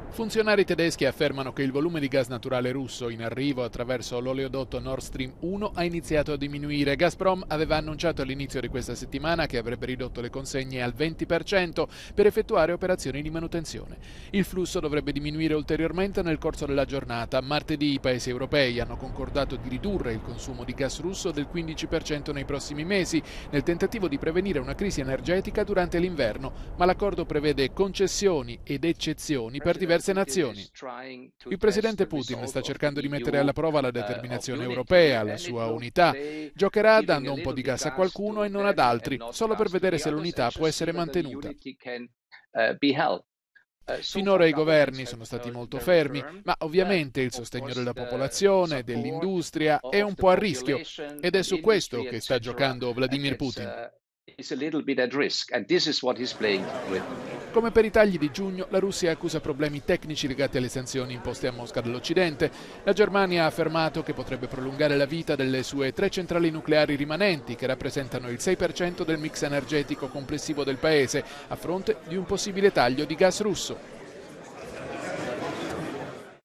Funzionari tedeschi affermano che il volume di gas naturale russo in arrivo attraverso l'oleodotto Nord Stream 1 ha iniziato a diminuire. Gazprom aveva annunciato all'inizio di questa settimana che avrebbe ridotto le consegne al 20% per effettuare operazioni di manutenzione. Il flusso dovrebbe diminuire ulteriormente nel corso della giornata. Martedì i paesi europei hanno concordato di ridurre il consumo di gas russo del 15% nei prossimi mesi, nel tentativo di prevenire una crisi energetica durante l'inverno, ma l'accordo prevede concessioni ed eccezioni per diverse nazioni. Il presidente Putin sta cercando di mettere alla prova la determinazione europea, la sua unità. Giocherà dando un po' di gas a qualcuno e non ad altri, solo per vedere se l'unità può essere mantenuta. Finora i governi sono stati molto fermi, ma ovviamente il sostegno della popolazione, dell'industria è un po' a rischio ed è su questo che sta giocando Vladimir Putin. Come per i tagli di giugno, la Russia accusa problemi tecnici legati alle sanzioni imposte a Mosca dall'Occidente. La Germania ha affermato che potrebbe prolungare la vita delle sue 3 centrali nucleari rimanenti, che rappresentano il 6% del mix energetico complessivo del paese, a fronte di un possibile taglio di gas russo.